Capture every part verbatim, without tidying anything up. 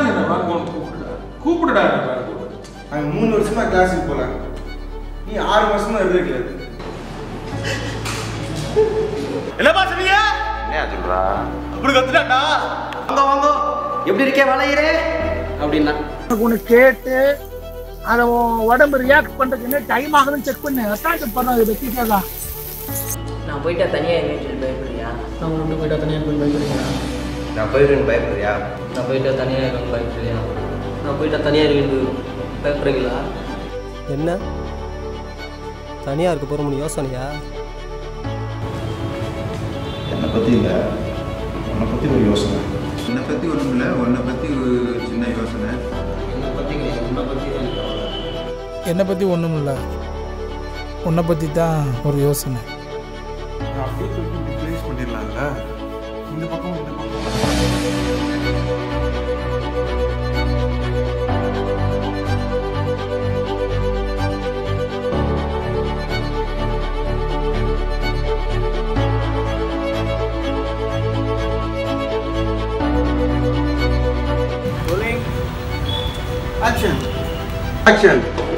தான் என்ன வாங்கணும் கூப்பிடுடா கூப்பிடுடா நாங்க மூணு வருஷமா கிளாஸுக்கு போல நீ ஆறு மாசமா இருக்கல என்னப்பா சொல்றீங்க என்ன சொல்றா அப்படி கத்துட்டாடா வாங்க வாங்க எப்படி இருக்கே வளையிறே அப்படின்னா ஒன்று கேட்டு அதை உடம்பு ரியாக்ட் பண்ணுறதுக்கு டைம் ஆகுதுன்னு செக் பண்ணு அட்டாக் பண்ண இதை கேட்கலாம். நான் போயிட்டா தனியாக எங்கேயும் சொல்லி பயப்படுறியா? நான் ஒன்று போயிட்டா தனியாக போய் பயப்படுறியா? நான் போயிடுவேன் பயப்படுறியா நான் போயிட்டா தனியாக இருக்கணும் பயப்படுறியா? நான் போயிட்டா தனியாக இருக்கு பயப்படுறீங்களா? என்ன தனியாக இருக்க போகிற யோசனையா? என்னை பற்றி இல்லை உன்னை பற்றி ஒரு யோசனை. என்னை பற்றி ஒன்றும் இல்லை உன்னை பற்றி ஒரு சின்ன யோசனை. என்னை பற்றி கிடையாது உன்னை பற்றி என்னை பற்றி ஒன்றும் இல்லை உன்னை பற்றி தான் ஒரு யோசனை. அப்படியே தூக்கி ரிப்ளேஸ் பண்ணிடலாம்ல இந்த பக்கம் இந்த பக்கம். Action. Action.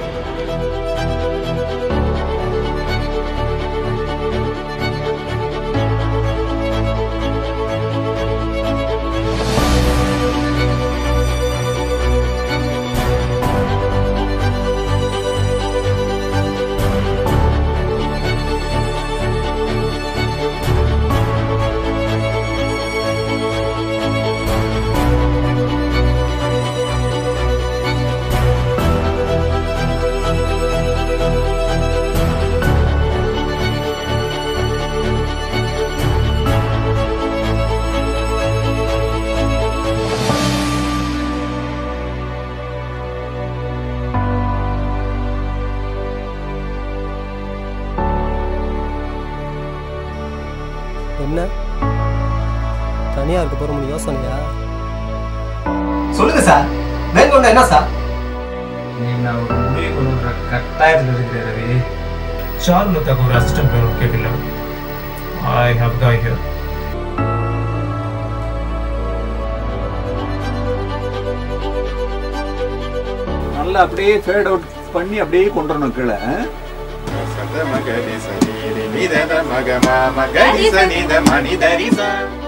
என்ன தனியாக இருக்க போகிற யோசனையா? சொல்லுங்க சார் மேற்கொண்ட என்ன சார்? நீ நான் ஒரு முடிவு கொண்டு கட்டாயத்தில் இருக்கிற ரவி சார் மொத்தக்கு ஒரு அசிஸ்டன்ட் வேணும் கேட்கல. I how guy here. நல்லா அப்படியே ஃபேட் அவுட் பண்ணி அப்படியே கொண்டு வரணும் கீழே. சத மகரி சனி நித மக ம மகரி சனி த மணி தரி ச